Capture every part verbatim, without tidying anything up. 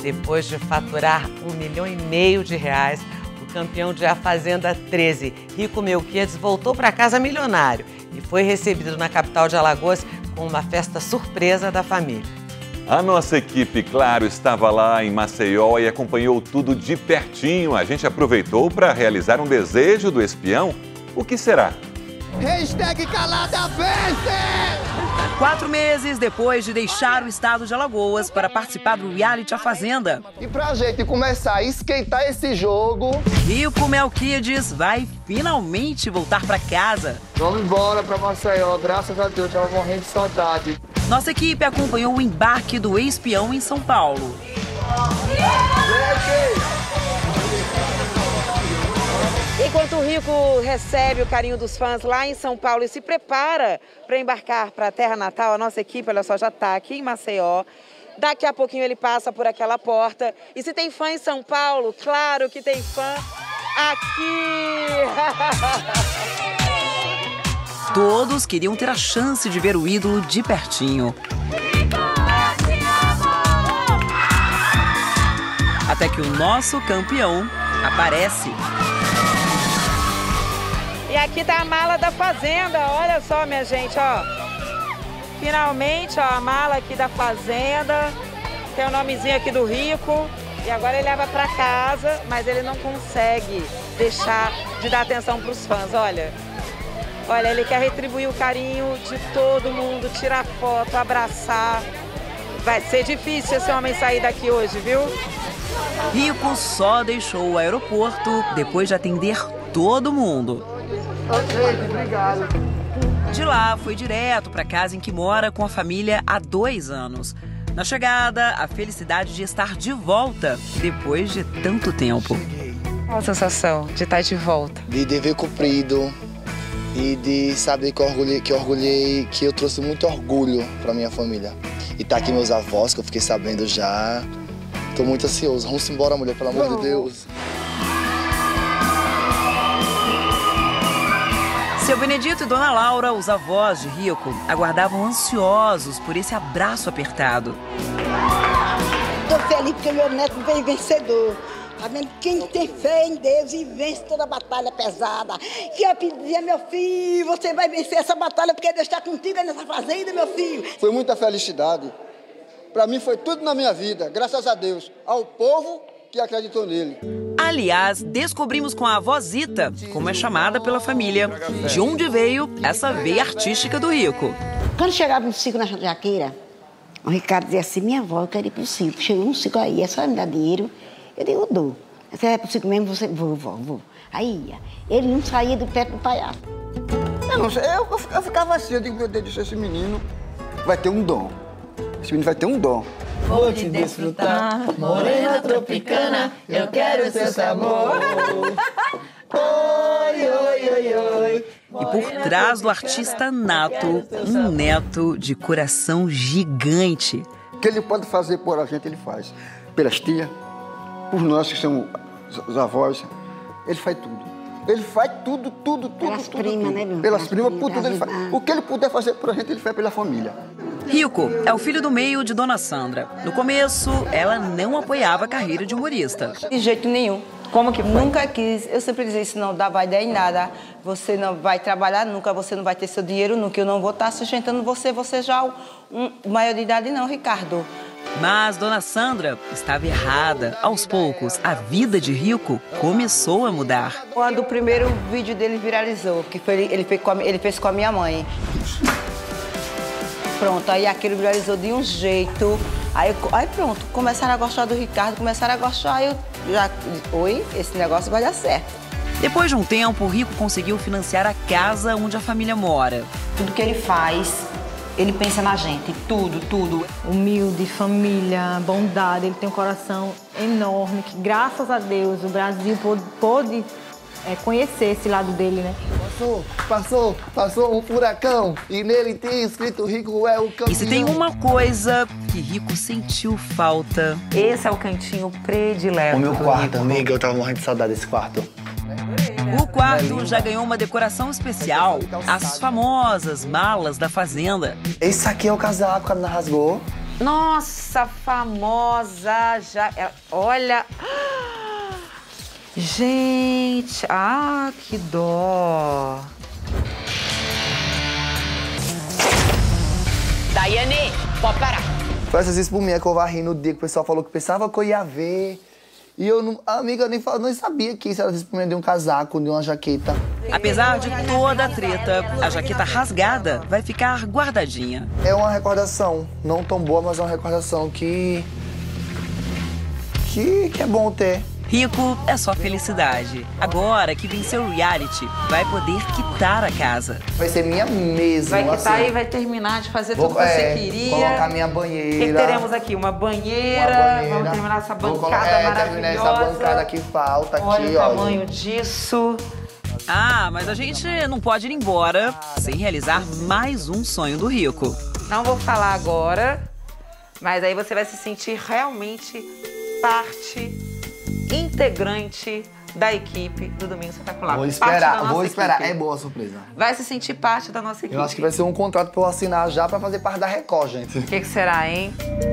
Depois de faturar um milhão e meio de reais, o campeão de A Fazenda treze, Rico Melquiades, voltou para casa milionário e foi recebido na capital de Alagoas com uma festa surpresa da família. A nossa equipe, claro, estava lá em Maceió e acompanhou tudo de pertinho. A gente aproveitou para realizar um desejo do espião. O que será? Hashtag calada vence! Quatro meses depois de deixar o estado de Alagoas para participar do reality A Fazenda. E pra gente começar a esquentar esse jogo... Rico Melquiades vai finalmente voltar para casa. Vamos embora pra Maceió, graças a Deus, tava morrendo de saudade. Nossa equipe acompanhou o embarque do espião em São Paulo. Enquanto o Rico recebe o carinho dos fãs lá em São Paulo e se prepara para embarcar para a terra natal, a nossa equipe, olha só, já está aqui em Maceió. Daqui a pouquinho ele passa por aquela porta. E se tem fã em São Paulo, claro que tem fã aqui! Todos queriam ter a chance de ver o ídolo de pertinho. Até que o nosso campeão aparece. E aqui tá a mala da Fazenda, olha só, minha gente, ó. Finalmente, ó, a mala aqui da Fazenda. Tem o nomezinho aqui do Rico. E agora ele leva pra casa, mas ele não consegue deixar de dar atenção pros fãs, olha. Olha, ele quer retribuir o carinho de todo mundo, tirar foto, abraçar. Vai ser difícil esse homem sair daqui hoje, viu? Rico só deixou o aeroporto depois de atender todo mundo. Ok, obrigado. De lá, foi direto para casa em que mora com a família há dois anos. Na chegada, a felicidade de estar de volta depois de tanto tempo. Qual a sensação de estar de volta? De dever cumprido e de saber que eu orgulhei, que eu, orgulhei, que eu trouxe muito orgulho para minha família. E tá aqui meus avós, que eu fiquei sabendo já. Tô muito ansioso. Vamos embora, mulher, pelo amor de Deus. Seu Benedito e Dona Laura, os avós de Rico, aguardavam ansiosos por esse abraço apertado. Estou feliz porque meu neto veio vencedor. Tá vendo? Quem tem fé em Deus e vence toda a batalha pesada. Que eu pedia, meu filho, você vai vencer essa batalha porque Deus está contigo nessa fazenda, meu filho. Foi muita felicidade. Para mim foi tudo na minha vida, graças a Deus, ao povo que acreditou nele. Aliás, descobrimos com a avó Zita, como é chamada pela família, de onde veio essa veia artística do Rico. Quando chegava um ciclo na jaqueira, o Ricardo dizia assim, minha avó, eu quero ir pro ciclo. Chegou um ciclo aí, é só me dar dinheiro. Eu digo, eu dou. Você vai pro ciclo mesmo, você, vou, vou, vou. Aí ia. Ele não saía do perto do palhaço. Eu não sei, eu, eu, eu ficava assim, eu digo, meu Deus, esse menino vai ter um dom. Esse menino vai ter um dom. Vou te desfrutar, morena tropicana, eu quero seu sabor. Oi, oi, oi, oi. E por trás do artista nato, um neto de coração gigante. O que ele pode fazer por a gente, ele faz. Pelas tias, por nós que somos os avós, ele faz tudo. Ele faz tudo, tudo, tudo, Pelas tudo. primas, tudo. né, meu? Pelas Pelas primas, primas, por tudo ele faz. O que ele puder fazer por a gente, ele faz pela família. Rico é o filho do meio de Dona Sandra. No começo, ela não apoiava a carreira de humorista. De jeito nenhum. Como que foi? Nunca quis. Eu sempre dizia isso, não dava ideia em nada. Você não vai trabalhar nunca, você não vai ter seu dinheiro nunca. Eu não vou estar sustentando você, você já um, maior de idade não, Ricardo. Mas Dona Sandra estava errada. Aos poucos, a vida de Rico começou a mudar. Quando o primeiro vídeo dele viralizou, que foi, ele, fez com a, ele fez com a minha mãe. Pronto, aí aquilo viralizou de um jeito. Aí, aí pronto, começaram a gostar do Ricardo, começaram a gostar, aí eu já... Oi, esse negócio vai dar certo. Depois de um tempo, o Rico conseguiu financiar a casa onde a família mora. Tudo que ele faz, ele pensa na gente, tudo, tudo. Humilde, família, bondade, ele tem um coração enorme, que graças a Deus o Brasil pôde, pôde é, conhecer esse lado dele, né? Passou, passou, passou um furacão e nele tem escrito Rico é o campeão. E se tem uma coisa que Rico sentiu falta... Esse é o cantinho predileto. O meu quarto, amiga, eu tava morrendo de saudade desse quarto. O quarto já ganhou uma decoração especial, as famosas malas da Fazenda. Esse aqui é o casaco que a menina rasgou. Nossa, famosa já... Olha... Gente, ah, que dó. Daiane, pode parar. Foi essas espuminhas que eu varri no dia que o pessoal falou que pensava que eu ia ver. E eu, não, a amiga nem, não sabia que isso era espuminha de um casaco, de uma jaqueta. Apesar de toda a treta, a jaqueta rasgada vai ficar guardadinha. É uma recordação, não tão boa, mas é uma recordação que... que, que é bom ter. Rico é só felicidade. Agora que venceu o reality, vai poder quitar a casa. Vai ser minha mesmo. Vai quitar assim. e vai terminar de fazer Vou, tudo que você é, queria. Colocar minha banheira. O que, que teremos aqui? Uma banheira. Uma banheira. Vamos terminar essa bancada Vou, é, maravilhosa. terminar essa bancada que falta olha aqui, o olha. tamanho disso. Ah, mas a gente não pode ir embora sem realizar mais um sonho do Rico. Não vou falar agora, mas aí você vai se sentir realmente parte integrante da equipe do Domingo Espetacular. Vou esperar, vou equipe. esperar. É boa a surpresa. Vai se sentir parte da nossa equipe. Eu acho que vai ser um contrato pra eu assinar já pra fazer parte da Record, gente. O que, que será, hein?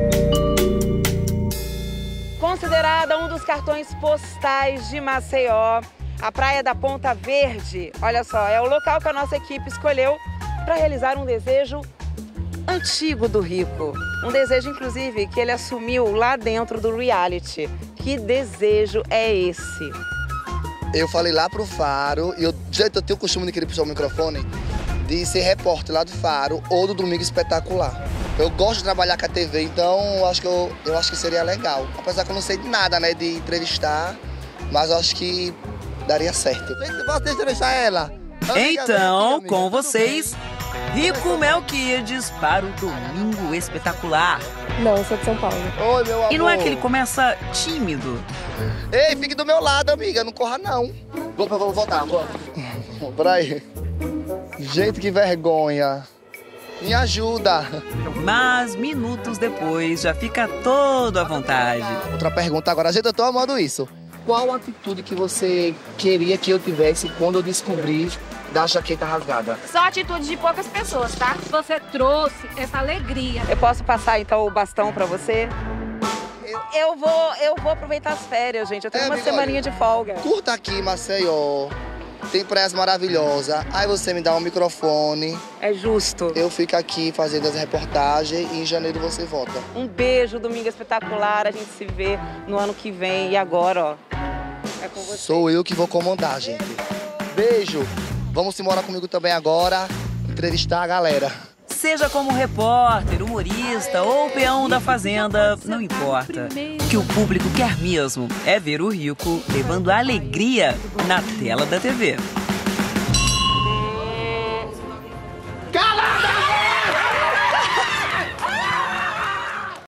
Considerada um dos cartões postais de Maceió, a Praia da Ponta Verde, olha só, é o local que a nossa equipe escolheu para realizar um desejo antigo do Rico. Um desejo, inclusive, que ele assumiu lá dentro do reality. Que desejo é esse? Eu falei lá pro Faro, e eu, gente, eu tenho o costume de querer puxar o microfone, de ser repórter lá do Faro ou do Domingo Espetacular. Eu gosto de trabalhar com a T V, então eu acho que, eu, eu acho que seria legal. Apesar que eu não sei de nada, né, de entrevistar, mas eu acho que daria certo. Posso entrevistar ela? Então, com vocês, Rico Melquiades para o Domingo Espetacular. Não, eu sou de São Paulo. Oi, meu amor. E não é que ele começa tímido? Ei, fique do meu lado, amiga, não corra não. Vou, vou voltar, vou. Peraí. Gente, que vergonha. Me ajuda. Mas minutos depois já fica todo à vontade. Outra pergunta agora, gente, eu tô amando isso. Qual a atitude que você queria que eu tivesse quando eu descobri da jaqueta rasgada? Só atitude de poucas pessoas, tá? Você trouxe essa alegria. Eu posso passar, então, o bastão pra você? Eu, eu, vou, eu vou aproveitar as férias, gente. Eu tenho É, uma amiga, semaninha de folga. Curta aqui, Maceió. Tem praias maravilhosas. Aí você me dá um microfone. É justo. Eu fico aqui fazendo as reportagens e em janeiro você volta. Um beijo, Domingo Espetacular. A gente se vê no ano que vem. E agora, ó, é com você. Sou eu que vou comandar, gente. Beijo. Vamos embora comigo também agora, entrevistar a galera. Seja como repórter, humorista ou peão da fazenda, não importa. O que o público quer mesmo é ver o Rico levando alegria na tela da T V.